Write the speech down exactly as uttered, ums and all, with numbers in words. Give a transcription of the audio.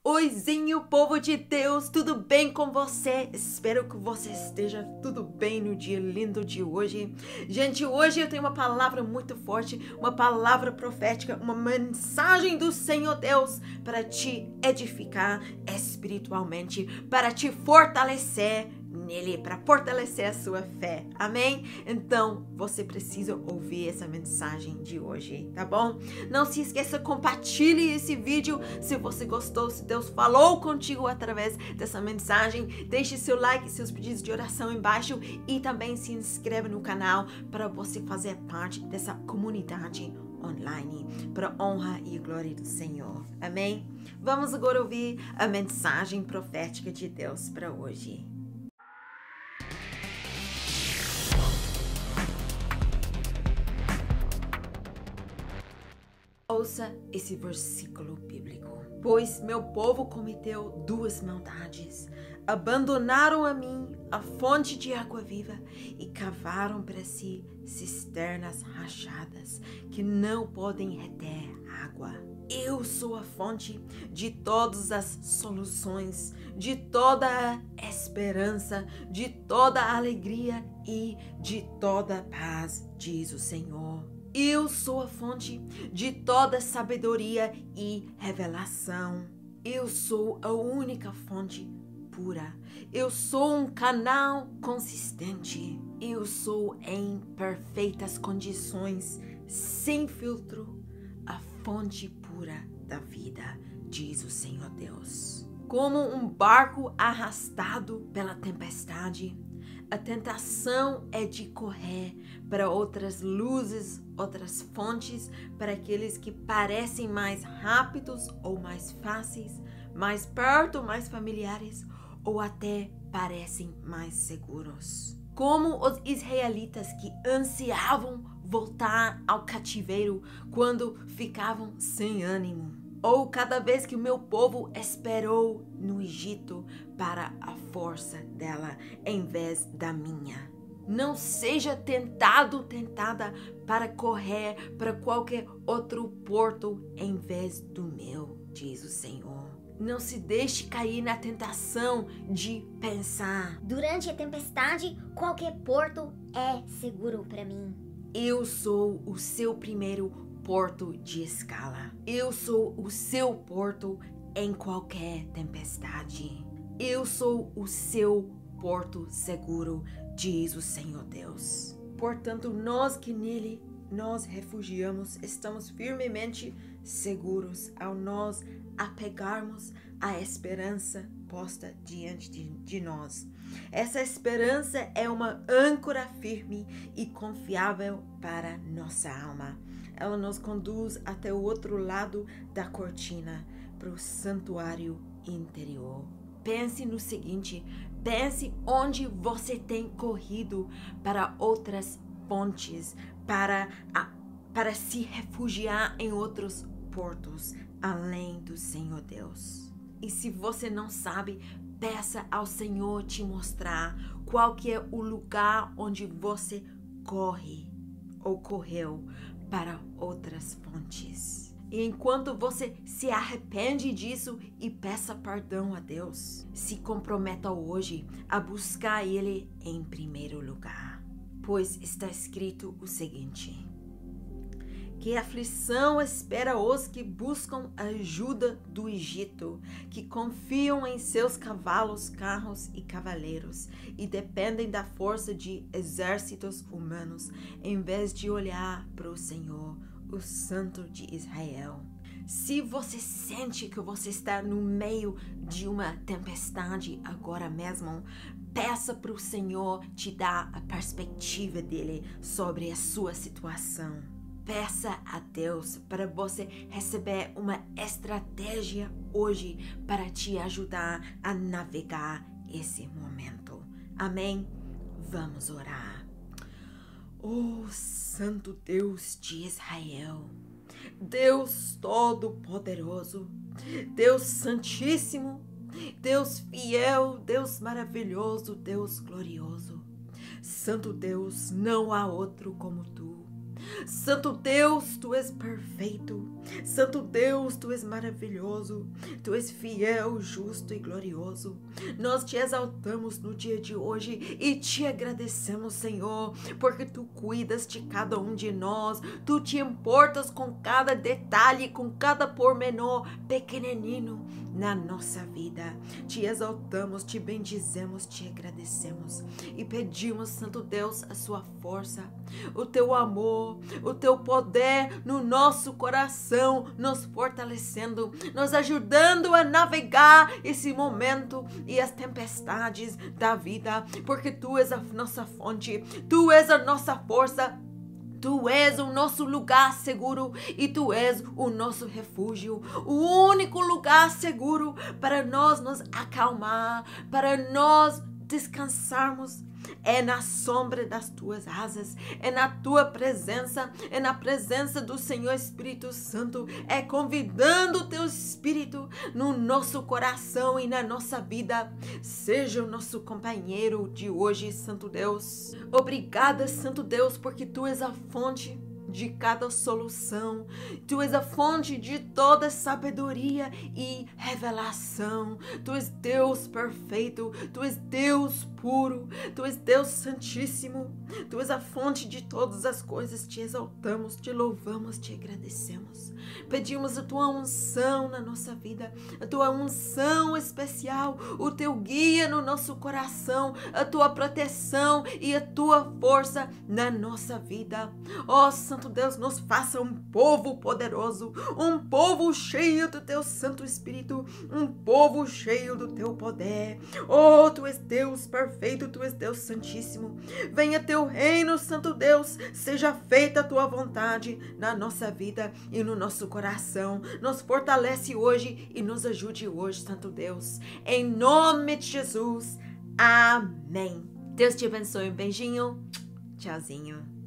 Oizinho, povo de Deus, tudo bem com você? Espero que você esteja tudo bem no dia lindo de hoje. Gente, hoje eu tenho uma palavra muito forte, uma palavra profética, uma mensagem do Senhor Deus para te edificar espiritualmente, para te fortalecer nele, para fortalecer a sua fé. Amém? Então, você precisa ouvir essa mensagem de hoje, tá bom? Não se esqueça, compartilhe esse vídeo se você gostou, se Deus falou contigo através dessa mensagem. Deixe seu like, seus pedidos de oração embaixo e também se inscreva no canal para você fazer parte dessa comunidade online, para honra e glória do Senhor. Amém? Vamos agora ouvir a mensagem profética de Deus para hoje. Ouça esse versículo bíblico. Pois meu povo cometeu duas maldades. Abandonaram a mim a fonte de água viva e cavaram para si cisternas rachadas que não podem reter água. Eu sou a fonte de todas as soluções, de toda a esperança, de toda a alegria e de toda a paz, diz o Senhor. Eu sou a fonte de toda sabedoria e revelação. Eu sou a única fonte pura. Eu sou um canal consistente. Eu sou em perfeitas condições, sem filtro, a fonte pura da vida, diz o Senhor Deus. Como um barco arrastado pela tempestade, a tentação é de correr para outras luzes, outras fontes, para aqueles que parecem mais rápidos ou mais fáceis, mais perto, mais familiares, ou até parecem mais seguros. Como os israelitas que ansiavam voltar ao cativeiro quando ficavam sem ânimo. Ou cada vez que o meu povo esperou no Egito para a força dela em vez da minha. Não seja tentado, tentada para correr para qualquer outro porto em vez do meu, diz o Senhor. Não se deixe cair na tentação de pensar: durante a tempestade, qualquer porto é seguro para mim. Eu sou o seu primeiro porto de escala. Eu sou o seu porto em qualquer tempestade. Eu sou o seu porto seguro, diz o Senhor Deus. Portanto, nós que nele nós refugiamos, estamos firmemente seguros ao nós apegarmos à esperança posta diante de, de nós. Essa esperança é uma âncora firme e confiável para nossa alma. Ela nos conduz até o outro lado da cortina, para o santuário interior. Pense no seguinte: pense onde você tem corrido para outras pontes, para, a, para se refugiar em outros portos, além do Senhor Deus. E se você não sabe, peça ao Senhor te mostrar qual que é o lugar onde você corre ou correu para outras fontes. E enquanto você se arrepende disso e peça perdão a Deus, se comprometa hoje a buscar Ele em primeiro lugar. Pois está escrito o seguinte: que aflição espera os que buscam a ajuda do Egito, que confiam em seus cavalos, carros e cavaleiros e dependem da força de exércitos humanos, em vez de olhar para o Senhor, o Santo de Israel. Se você sente que você está no meio de uma tempestade agora mesmo, peça para o Senhor te dar a perspectiva dele sobre a sua situação. Peça a Deus para você receber uma estratégia hoje para te ajudar a navegar esse momento. Amém? Vamos orar. Oh, Santo Deus de Israel, Deus Todo-Poderoso, Deus Santíssimo, Deus fiel, Deus maravilhoso, Deus glorioso. Santo Deus, não há outro como tu. Santo Deus, tu és perfeito. Santo Deus, tu és maravilhoso. Tu és fiel, justo e glorioso. Nós te exaltamos no dia de hoje e te agradecemos, Senhor, porque tu cuidas de cada um de nós. Tu te importas com cada detalhe, com cada pormenor pequenino na nossa vida. Te exaltamos, te bendizemos, te agradecemos e pedimos, Santo Deus, a sua força, o teu amor, o teu poder no nosso coração, nos fortalecendo, nos ajudando a navegar esse momento e as tempestades da vida, porque tu és a nossa fonte, tu és a nossa força. Tu és o nosso lugar seguro e tu és o nosso refúgio, o único lugar seguro para nós nos acalmar, para nós descansarmos. É na sombra das tuas asas, é na tua presença, é na presença do Senhor Espírito Santo, é convidando o teu Espírito no nosso coração e na nossa vida. Seja o nosso companheiro de hoje, Santo Deus. Obrigada, Santo Deus, porque tu és a fonte de cada solução. Tu és a fonte de toda sabedoria e revelação. Tu és Deus perfeito, tu és Deus puro, tu és Deus santíssimo. Tu és a fonte de todas as coisas. Te exaltamos, te louvamos, te agradecemos. Pedimos a tua unção na nossa vida, a tua unção especial, o teu guia no nosso coração, a tua proteção e a tua força na nossa vida. Ó Santo Deus, nos faça um povo poderoso, um povo cheio do teu Santo Espírito, um povo cheio do teu poder. Oh, tu és Deus perfeito, tu és Deus santíssimo. Venha teu reino, Santo Deus, seja feita a tua vontade na nossa vida e no nosso coração. Nos fortalece hoje e nos ajude hoje, Santo Deus. Em nome de Jesus. Amém. Deus te abençoe. Um beijinho. Tchauzinho.